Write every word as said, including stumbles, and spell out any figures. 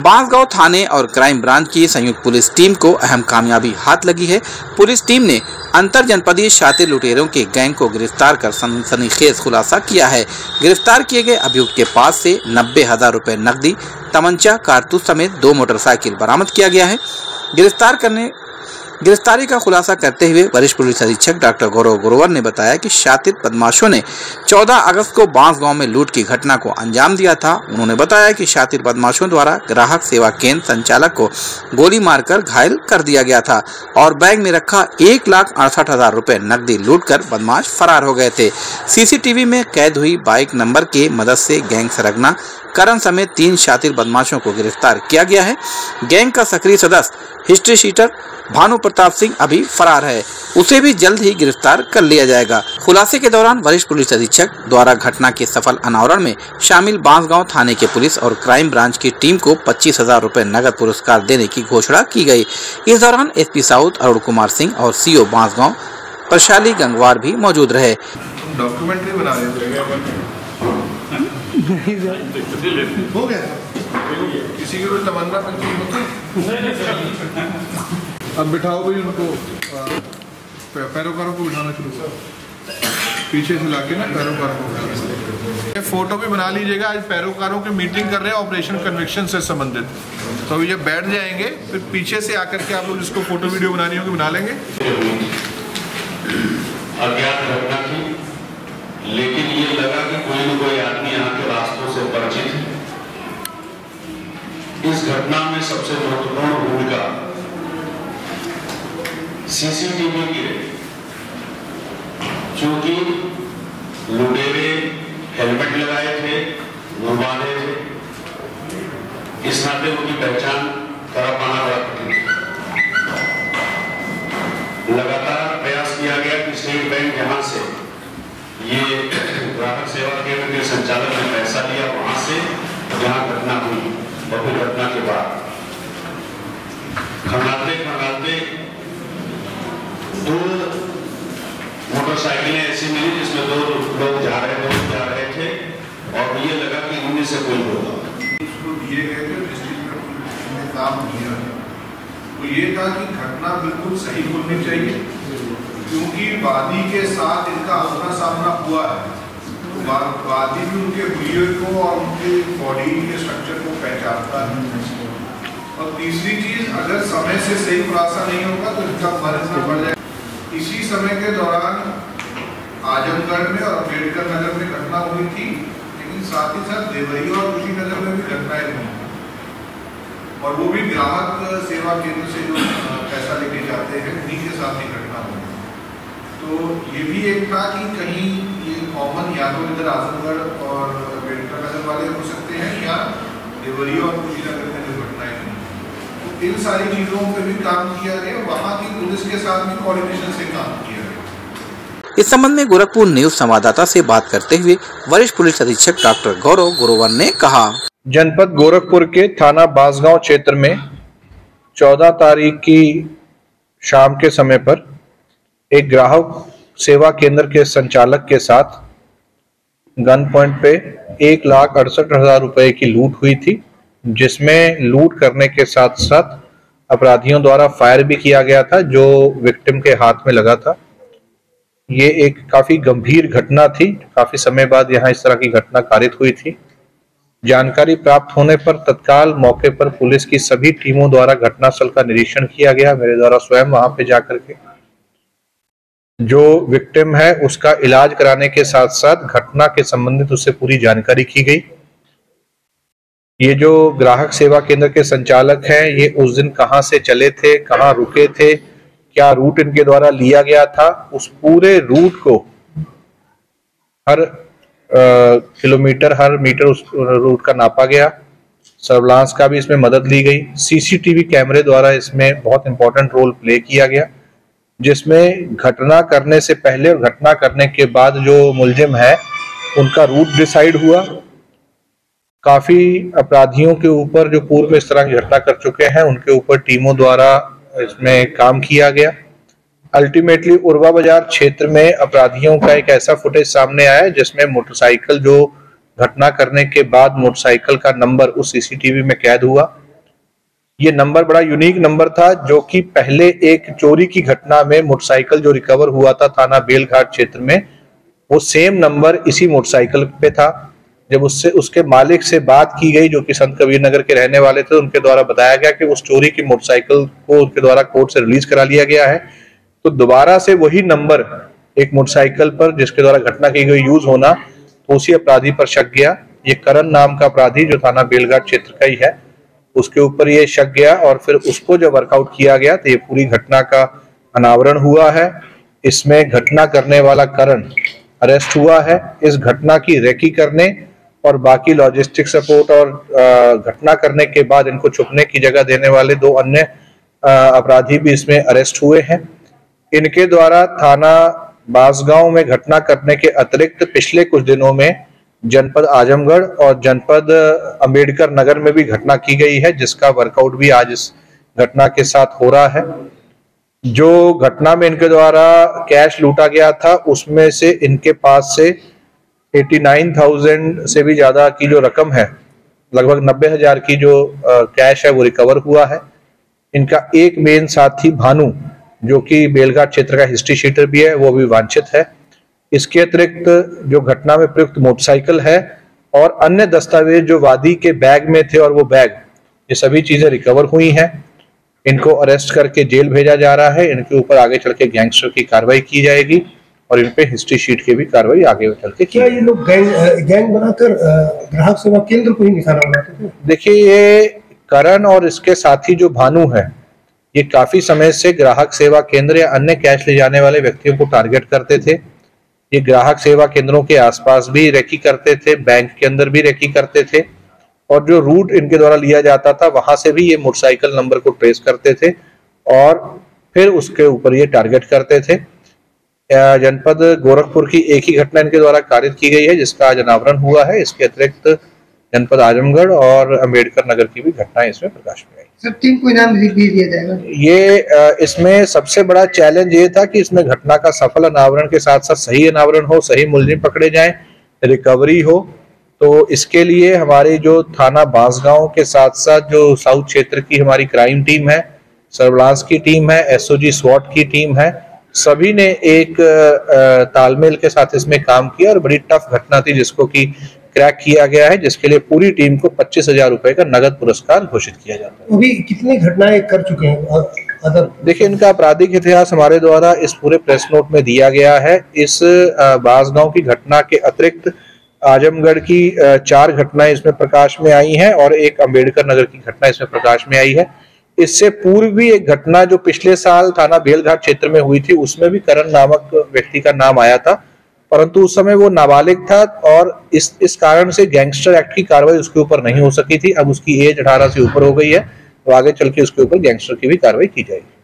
बांसगांव थाने और crime branch की संयुक्त पुलिस टीम को अहम कामयाबी हाथ लगी है। पुलिस टीम ने अंतर जनपदीय शातिर लुटेरों के गैंग को गिरफ्तार कर सनसनीखेज खुलासा किया है। गिरफ्तार किए गए अभियुक्त के पास से नब्बे हजार रुपए नकदी, तमंचा, कारतूस समेत दो मोटरसाइकिल बरामद किया गया है। गिरफ्तार करने गिरफ्तारी का खुलासा करते हुए वरिष्ठ पुलिस अधीक्षक डॉक्टर गौरव गुरुवर ने बताया कि शातिर बदमाशों ने चौदह अगस्त को बांसगांव में लूट की घटना को अंजाम दिया था। उन्होंने बताया कि शातिर बदमाशों द्वारा ग्राहक सेवा केंद्र संचालक को गोली मारकर घायल कर दिया गया था और बैग में रखा एक लाख अड़सठ हजार रुपए नकदी लूटकर बदमाश फरार हो गए थे। सीसीटीवी में कैद हुई बाइक नंबर के मदद से गैंग सरगना करण समेत तीन शातिर बदमाशों को गिरफ्तार किया गया है। गैंग का सक्रिय सदस्य हिस्ट्री शीटर भानु प्रताप सिंह अभी फरार है, उसे भी जल्द ही गिरफ्तार कर लिया जाएगा। खुलासे के दौरान वरिष्ठ पुलिस अधीक्षक द्वारा घटना के सफल अनावरण में शामिल बांसगांव थाने के पुलिस और क्राइम ब्रांच की टीम को पच्चीस हजार रुपए नगद पुरस्कार देने की घोषणा की गई। इस दौरान एसपी साउथ अरुण कुमार सिंह और सीओ बांसगांव प्रशाली गंगवार भी मौजूद रहे। डॉक्यूमेंट्री बना हो गया किसी की तमन्ना अब बिठाओ भाई उनको, पैरोकारों को बिठाना शुरू करो, पीछे से लाके ना पैरोकारों को बिठाना। फोटो भी बना लीजिएगा, आज पैरोकारों की मीटिंग कर रहे हैं ऑपरेशन कन्विक्शन से संबंधित, तो ये बैठ जाएंगे, फिर पीछे से आकर के आप लोग जिसको फोटो वीडियो बनानी होगी बना लेंगे। अज्ञात घटना थी, लेकिन ये लगा कि कोई न कोई आदमी यहाँ के रास्तों से परिचित है। इस घटना में सबसे महत्वपूर्ण भूमिका सीसीटीवी की है, क्योंकि लुटेरे हेलमेट लगाए थे, मुंह बांधे थे, इस नाते उनकी पहचान करा पाना बड़ा कठिन। लगातार प्रयास किया गया कि स्टेट बैंक जहां से ये ग्राहक सेवा केंद्र के संचालक ने पैसा लिया, वहां से जहां घटना हुई और फिर घटना के बाद खंगालते खंगालते दो मोटरसाइकिलें ऐसी मिली जिसमें दो लोग जा रहे थे जा रहे थे और ये लगा कि इनमें से कोई होगा। उसको दिए गए थे डिस्ट्रिक्ट में काम किया, तो ये था कि घटना बिल्कुल सही होनी चाहिए, क्योंकि वादी के साथ इनका आमना सामना हुआ है, तो वादी भी उनके बिहेवियर को और उनके बॉडी के स्ट्रक्चर को पहचानता है। और तीसरी चीज, अगर समय से सही खुलासा नहीं होगा तो इनका मर्ज में बढ़ जाएगा। इसी समय के दौरान आजमगढ़ में और अम्बेडकर नगर में घटना हुई थी, लेकिन साथ ही साथ देवरिया और कुशीनगर में भी घटनाएं हुई, और वो भी ग्राहक सेवा केंद्र से जो पैसा लेके जाते हैं उन्हीं के साथ ही घटना हुई। तो ये भी एक था कि कहीं ये कॉमन या तो इधर आजमगढ़ और अम्बेडकर नगर वाले हो सकते हैं या देवरिया और कुशीनगर में जो घटनाएं हुई, तो इन सारी चीजों पे भी काम किया गया, वहाँ की पुलिस के साथ भी कोऑर्डिनेशन से काम किया गया। इस संबंध में गोरखपुर न्यूज संवाददाता से बात करते हुए वरिष्ठ पुलिस अधीक्षक डॉक्टर गौरव गुरुवर ने कहा, जनपद गोरखपुर के थाना बांसगांव क्षेत्र में चौदह तारीख की शाम के समय पर एक ग्राहक सेवा केंद्र के संचालक के साथ गन पॉइंट पे एक लाख अड़सठ हजार रुपए की लूट हुई थी, जिसमें लूट करने के साथ साथ अपराधियों द्वारा फायर भी किया गया था जो विक्टिम के हाथ में लगा था। ये एक काफी गंभीर घटना थी, काफी समय बाद यहाँ इस तरह की घटना कारित हुई थी। जानकारी प्राप्त होने पर तत्काल मौके पर पुलिस की सभी टीमों द्वारा घटनास्थल का निरीक्षण किया गया। मेरे द्वारा स्वयं वहां पे जाकर के जो विक्टिम है उसका इलाज कराने के साथ साथ घटना के संबंधित उससे पूरी जानकारी की गई। ये जो ग्राहक सेवा केंद्र के संचालक हैं, ये उस दिन कहां से चले थे, कहां रुके थे, क्या रूट इनके द्वारा लिया गया था, उस पूरे रूट को हर आ, किलोमीटर हर मीटर उस रूट का नापा गया। सर्विलांस का भी इसमें मदद ली गई। सीसीटीवी कैमरे द्वारा इसमें बहुत इंपॉर्टेंट रोल प्ले किया गया, जिसमें घटना करने से पहले और घटना करने के बाद जो मुलजिम है उनका रूट डिसाइड हुआ। काफी अपराधियों के ऊपर जो पूर्व में इस तरह की घटना कर चुके हैं उनके ऊपर टीमों द्वारा इसमें काम किया गया। अल्टीमेटली उर्वा बाजार क्षेत्र में अपराधियों का एक ऐसा फुटेज सामने आया जिसमें मोटरसाइकिल जो घटना करने के बाद मोटरसाइकिल का नंबर उस सीसीटीवी में कैद हुआ। ये नंबर बड़ा यूनिक नंबर था, जो कि पहले एक चोरी की घटना में मोटरसाइकिल जो रिकवर हुआ था थाना बेलघाट क्षेत्र में, वो सेम नंबर इसी मोटरसाइकिल पे था। जब उससे उसके मालिक से बात की गई, जो कि संत कबीर नगर के रहने वाले थे, उनके द्वारा बताया गया कि उस चोरी की मोटरसाइकिल को उनके द्वारा कोर्ट से रिलीज करा लिया गया है। तो दोबारा से वही नंबर एक मोटरसाइकिल पर जिसके द्वारा घटना की गई यूज होना, तो उसी अपराधी पर शक गया। ये करण नाम का अपराधी जो थाना बेलघाट क्षेत्र का ही है, उसके ऊपर ये शक गया और फिर उसको जब वर्कआउट किया गया तो ये पूरी घटना का अनावरण हुआ है। इसमें घटना करने वाला करण अरेस्ट हुआ है। इस घटना की रेकी करने और बाकी लॉजिस्टिक सपोर्ट और घटना करने के बाद इनको छुपने की जगह देने वाले दो अन्य अपराधी भी इसमें अरेस्ट हुए हैं। इनके द्वारा थाना बांसगांव में घटना करने के अतिरिक्त पिछले कुछ दिनों में जनपद आजमगढ़ और जनपद अंबेडकर नगर में भी घटना की गई है, जिसका वर्कआउट भी आज इस घटना के साथ हो रहा है। जो घटना में इनके द्वारा कैश लूटा गया था, उसमें से इनके पास से नवासी हज़ार से भी ज्यादा की जो रकम है, लगभग नब्बे हजार की जो कैश है, वो रिकवर हुआ है। इनका एक मेन साथी भानु, जो कि बेलघाट क्षेत्र का हिस्ट्री शीटर भी है, वो भी वांछित है। इसके अतिरिक्त जो घटना में प्रयुक्त मोटरसाइकिल है और अन्य दस्तावेज जो वादी के बैग में थे और वो बैग, ये सभी चीजें रिकवर हुई हैं। इनको अरेस्ट करके जेल भेजा जा रहा है। इनके ऊपर आगे चल के गैंगस्टर की कार्रवाई की जाएगी और इन पे हिस्ट्री शीट की भी कार्रवाई आगे चल के। क्या ये लोग गैंग गैंग बनाकर ग्राहक सेवा केंद्र को ही निशाना बनाते थे? देखिए, ये करण और इसके साथी जो भानु है, ये काफी समय से ग्राहक सेवा केंद्र या अन्य कैश ले जाने वाले व्यक्तियों को टारगेट करते थे। ये ग्राहक सेवा केंद्रों के आसपास भी रेकी करते थे, बैंक के अंदर भी रेकी करते थे और जो रूट इनके द्वारा लिया जाता था, वहां से भी ये मोटरसाइकिल नंबर को ट्रेस करते थे और फिर उसके ऊपर ये टारगेट करते थे। जनपद गोरखपुर की एक ही घटना इनके द्वारा कारित की गई है, जिसका आज अनावरण हुआ है। इसके अतिरिक्त जनपद आजमगढ़ और अंबेडकर नगर की भी घटनाएं इसमें प्रकाश में आई। सर, टीम को इनाम भी दिया जाएगा? ये इसमें सबसे बड़ा चैलेंज ये था कि इसमें घटना का सफल अनावरण के साथ साथ सही अनावरण हो, सही मुलजिम पकड़े जाएं, रिकवरी हो। तो इसके लिए हमारी जो थाना बांसगांव के साथ साथ जो साउथ क्षेत्र की हमारी क्राइम टीम है, सर्विलांस की टीम है, एसओजी स्वॉट की टीम है, सभी ने एक तालमेल के साथ इसमें काम किया और बड़ी टफ घटना थी जिसको कि क्रैक किया गया है, जिसके लिए पूरी टीम को पच्चीस हजार रुपए का नगद पुरस्कार घोषित किया जाता है। अभी कितनी घटनाएं कर चुके हैं अदर? देखिए, इनका आपराधिक इतिहास हमारे द्वारा इस पूरे प्रेस नोट में दिया गया है। इस बांसगांव की घटना के अतिरिक्त आजमगढ़ की चार घटनाएं इसमें प्रकाश में आई हैं और एक अंबेडकर नगर की घटना इसमें प्रकाश में आई है। इससे पूर्व भी एक घटना जो पिछले साल थाना बेलघाट क्षेत्र में हुई थी, उसमें भी करण नामक व्यक्ति का नाम आया था, परंतु उस समय वो नाबालिग था और इस इस कारण से गैंगस्टर एक्ट की कार्रवाई उसके ऊपर नहीं हो सकी थी। अब उसकी एज अठारह से ऊपर हो गई है, तो आगे चल के उसके ऊपर गैंगस्टर की भी कार्रवाई की जाएगी।